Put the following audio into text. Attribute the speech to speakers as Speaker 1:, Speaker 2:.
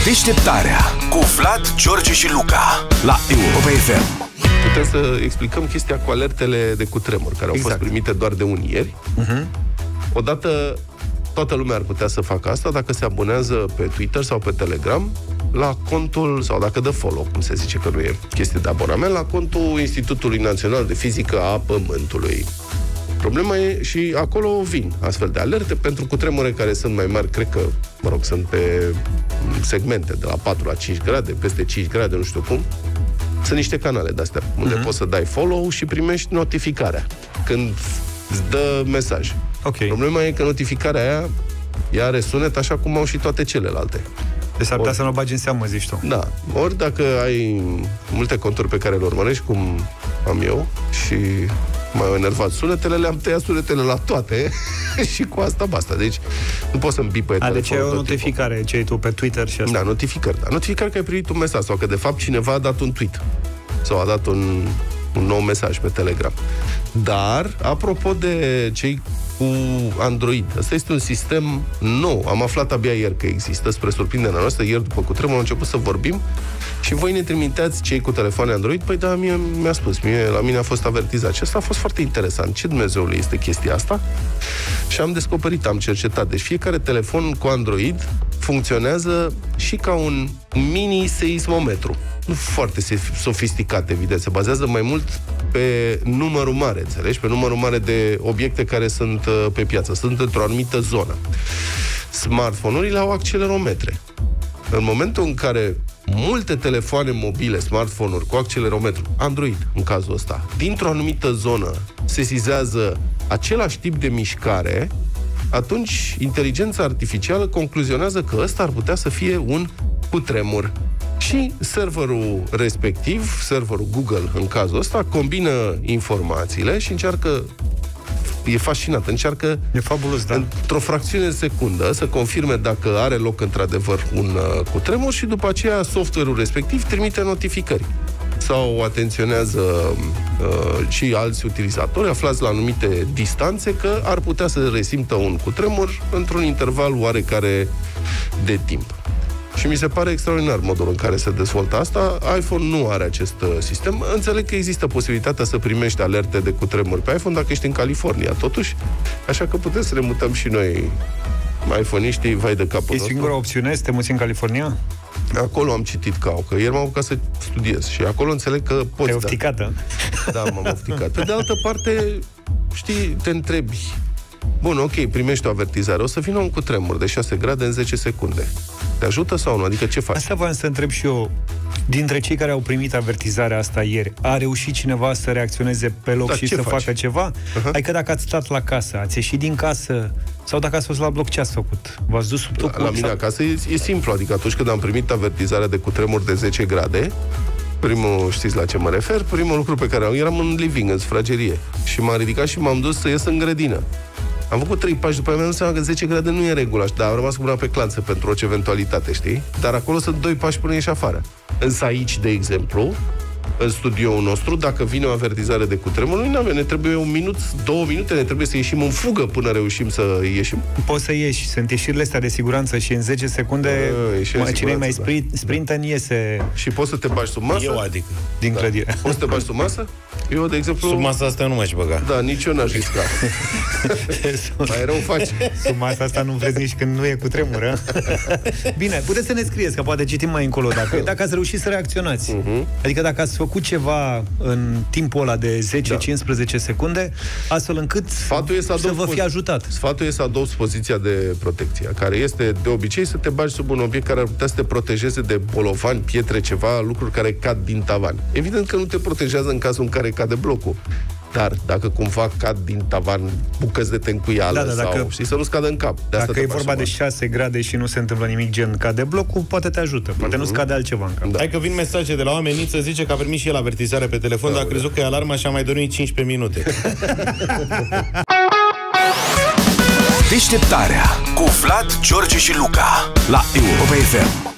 Speaker 1: Deșteptarea cu Vlad, George și Luca la Europa FM.
Speaker 2: Putem să explicăm chestia cu alertele de cutremur, care au fost primite doar de ieri. Odată, toată lumea ar putea să facă asta dacă se abonează pe Twitter sau pe Telegram la contul, sau dacă dă follow, cum se zice că nu e chestie de abonament, la contul Institutului Național de Fizică a Pământului. Problema e, și acolo vin astfel de alerte pentru cutremure care sunt mai mari, cred că, sunt pe segmente de la 4 la 5 grade, peste 5 grade, nu știu cum. Sunt niște canale de-astea unde poți să dai follow și primești notificarea când îți dă mesaj.
Speaker 3: Okay.
Speaker 2: Problema e că notificarea aia ea are sunet așa cum au și toate celelalte.
Speaker 3: Deci s-ar putea să nu o bagi în seamă, zici tu.
Speaker 2: Da. Ori dacă ai multe conturi pe care le urmărești, cum am eu, și m-au enervat sunetele, le-am tăiat sunetele la toate și cu asta basta. Deci nu poți să-mi bipăie telefonul.
Speaker 3: Deci ai o notificare, ce ai tu pe Twitter și asta?
Speaker 2: Da, notificări. Da. Notificări că ai primit un mesaj sau că de fapt cineva a dat un tweet sau a dat un nou mesaj pe Telegram. Dar, apropo de cei cu Android, ăsta este un sistem nou. Am aflat abia ieri că există, spre surprinderea noastră. Ieri, după cutremur, am început să vorbim și voi ne trimiteați, cei cu telefoane Android. Păi da, mi-a spus, la mine a fost avertizat. Și asta a fost foarte interesant. Ce Dumnezeului este chestia asta? Și am descoperit, am cercetat. Deci fiecare telefon cu Android funcționează și ca un mini seismometru. Nu foarte sofisticat, evident. Se bazează mai mult pe numărul mare, înțelegi? Pe numărul mare de obiecte care sunt pe piață. Sunt într-o anumită zonă. Smartphone-urile au accelerometre. În momentul în care multe telefoane mobile, smartphone-uri cu accelerometru, Android în cazul ăsta, dintr-o anumită zonă sesizează același tip de mișcare, atunci inteligența artificială concluzionează că ăsta ar putea să fie un cutremur. Și serverul respectiv, serverul Google în cazul ăsta, combină informațiile și încearcă, e fascinat, încearcă
Speaker 3: e fabulos, da,
Speaker 2: într-o fracțiune de secundă să confirme dacă are loc într-adevăr un cutremur și după aceea software-ul respectiv trimite notificări. Sau atenționează și alți utilizatori aflați la anumite distanțe că ar putea să resimtă un cutremur într-un interval oarecare de timp. Și mi se pare extraordinar modul în care se dezvoltă asta. iPhone nu are acest sistem. Înțeleg că există posibilitatea să primești alerte de cutremur pe iPhone dacă ești în California, totuși. Așa că putem să ne mutăm și noi, iPhone-iștii, vai de capul nostru.
Speaker 3: E singura opțiune să te muți în California?
Speaker 2: Acolo am citit că ieri m-am apucat să studiez și acolo înțeleg că poți.
Speaker 3: Te-ai ofticat,
Speaker 2: Da, m-am ofticat. Pe de altă parte, știi, te întrebi, bun, ok, primești o avertizare, o să vină un cutremur de 6 grade în 10 secunde. Te ajută sau nu? Adică ce faci?
Speaker 3: Asta voiam să întreb și eu. Dintre cei care au primit avertizarea asta ieri, a reușit cineva să reacționeze pe loc și să facă ceva? Adică dacă ați stat la casă, ați ieșit din casă, sau dacă ați fost la bloc, ce ați făcut? V-ați dus sub tocul?
Speaker 2: La mine acasă e simplu, adică atunci când am primit avertizarea de cutremur de 10 grade, știți la ce mă refer? Primul lucru pe care eram în living, în sufragerie. Și m-am ridicat și m-am dus să ies în grădină. Am făcut 3 pași, după aia mi-am dat seama că 10 grade nu e regulă, dar am rămas cu mâna pe clanță pentru orice eventualitate, știi? Dar acolo sunt 2 pași până ieși afară. Însă aici, de exemplu, în studioul nostru, dacă vine o avertizare de cutremur, ne trebuie 1 minut, 2 minute, ne trebuie să ieșim în fugă până reușim să ieșim.
Speaker 3: Poți să ieși, sunt ieșirile astea de siguranță și în 10 secunde cine mai sprintă iese.
Speaker 2: Și poți să te bagi sub masă?
Speaker 4: Eu, adică.
Speaker 3: Din clădire.
Speaker 2: Poți să te bagi sub masă? Eu, de exemplu...
Speaker 4: Sub masa asta nu m-aș băga.
Speaker 2: Da, nici eu n-aș risca. Mai rău face.
Speaker 3: Sub masa asta nu vezi nici când nu e cutremur. Bine, puteți să ne scrieți, că poate citim mai încolo dacă ați reușit să reacționați. Adică dacă ați făcut ceva în timpul ăla de 10-15 secunde, astfel încât să vă fie ajutat.
Speaker 2: Sfatul e să adopți poziția de protecție, care este de obicei să te bagi sub un obiect care ar putea să te protejeze de bolovani, pietre, ceva, lucruri care cad din tavan. Evident că nu te protejează în cazul în care cade blocul. Dar dacă cumva cad din tavan bucăți de tencuială sau să nu-ți cadă în cap.
Speaker 3: Dacă e vorba de 6 grade și nu se întâmplă nimic, gen cade blocul, poate te ajută. Poate nu-ți cade altceva în cap.
Speaker 4: Hai că vin mesaje de la oameni, să zice că a primit și el avertizare pe telefon, dar a crezut că e alarma și a mai dormit 15 minute.
Speaker 1: Deșteptarea cu Vlad, George și Luca la Europa FM.